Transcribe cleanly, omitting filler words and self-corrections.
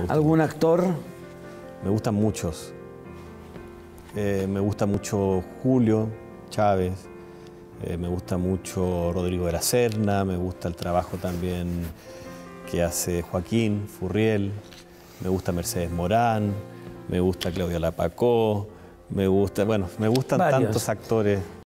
gusta ¿Algún mucho. actor? Me gustan muchos. Me gusta mucho Julio Chávez, me gusta mucho Rodrigo de la Serna, me gusta el trabajo también que hace Joaquín Furriel, me gusta Mercedes Morán, me gusta Claudia Lapacó, me gustan Varios. tantos actores.